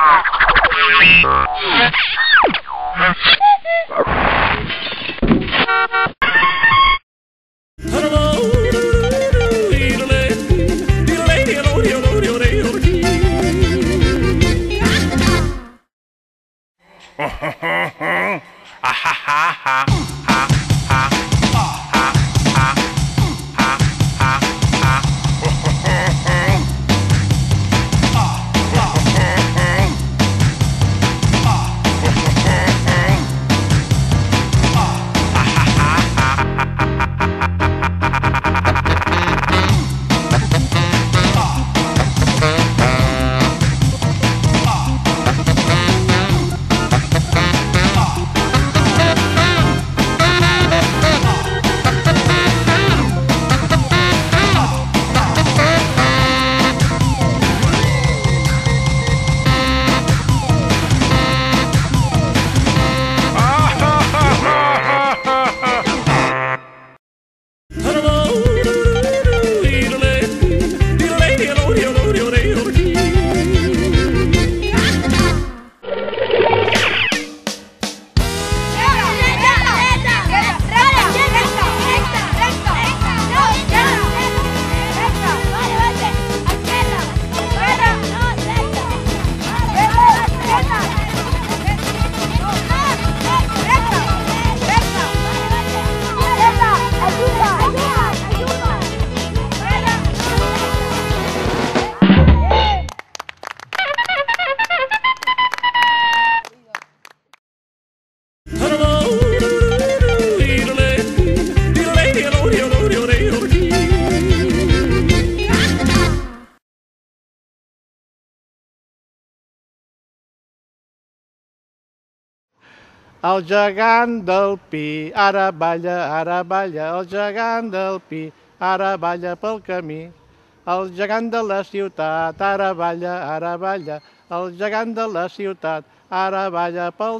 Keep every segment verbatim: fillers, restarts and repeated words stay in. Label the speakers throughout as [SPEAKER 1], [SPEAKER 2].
[SPEAKER 1] El gegant del pi, ara balla, ara balla, el gegant del pi, ara balla pel camí. El gegant de la ciutat, ara balla, ara balla, el gegant de la ciutat, ara balla pel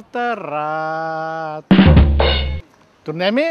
[SPEAKER 1] terrat. Tornem-hi?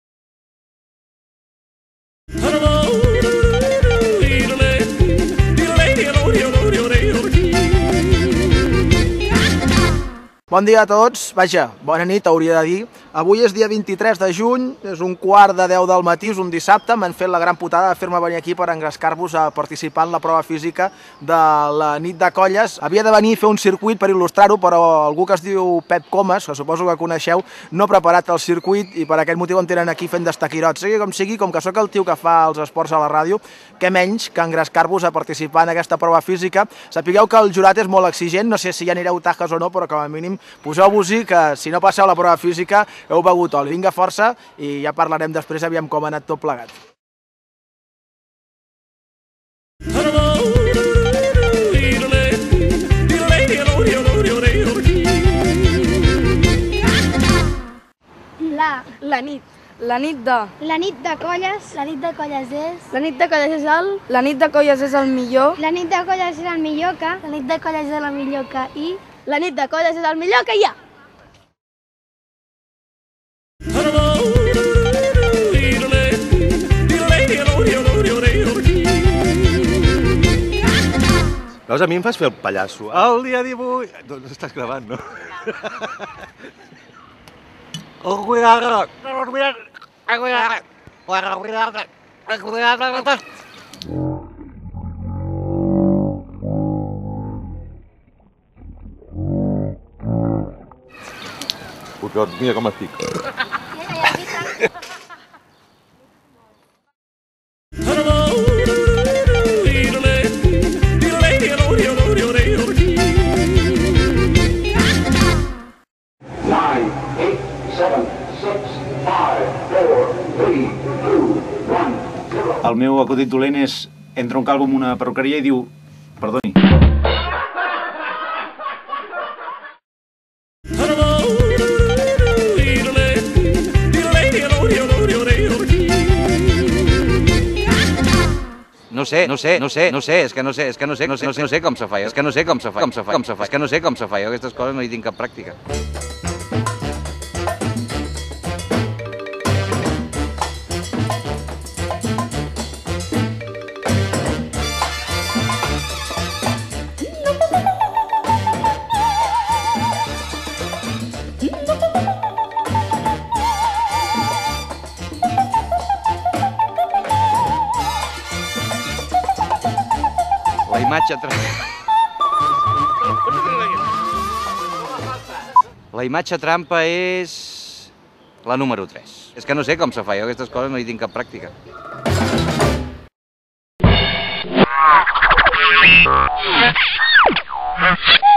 [SPEAKER 2] Bon dia a tots, vaja, bona nit hauria de dir. Avui és dia vint-i-tres de juny, és un quart de deu del matí, és un dissabte, m'han fet la gran putada de fer-me venir aquí per engrescar-vos a participar en la prova física de la nit de colles. Havia de venir a fer un circuit per il·lustrar-ho, però algú que es diu Pep Comas, que suposo que coneixeu, no ha preparat el circuit i per aquest motiu em tenen aquí fent d'estaquirots. Sigui com sigui, com que sóc el tio que fa els esports a la ràdio, què menys que engrescar-vos a participar en aquesta prova física. Sapigueu que el jurat és molt exigent, no sé si ja anireu tajes o no, però com a mínim poseu-vos-hi que si no passeu la prova física heu begut oli. Vinga, força, i ja parlarem després aviam com ha anat tot plegat.
[SPEAKER 3] La. La nit. La nit de.
[SPEAKER 4] La nit de colles. La nit de colles és...
[SPEAKER 3] La nit de colles és el... La nit de colles és el millor.
[SPEAKER 4] La nit de colles és el millor que...
[SPEAKER 3] La nit de colles és el millor que... I... La nit de colles és el millor que hi ha.
[SPEAKER 5] Veus, a mi em fas fer el pallasso. El dia divuit... Doncs estàs gravant, no? El cuidado... El cuidado... El cuidado... El cuidado... El cuidado... Putot, mira com estic.
[SPEAKER 6] El meu acudit dolent és entra un calvo en una perruqueria i diu perdoni.
[SPEAKER 7] No sé, no sé, no sé, no sé, és que no sé, és que no sé, no sé, no sé, no sé com se fa, és que no sé com se fa, com se fa, com se fa, és que no sé com se fa, jo aquestes coses no hi tinc cap pràctica. La imatge trampa... La imatge trampa és... la número tres. És que no sé com se fa, jo aquestes coses no hi tinc cap pràctica.
[SPEAKER 8] Yeah.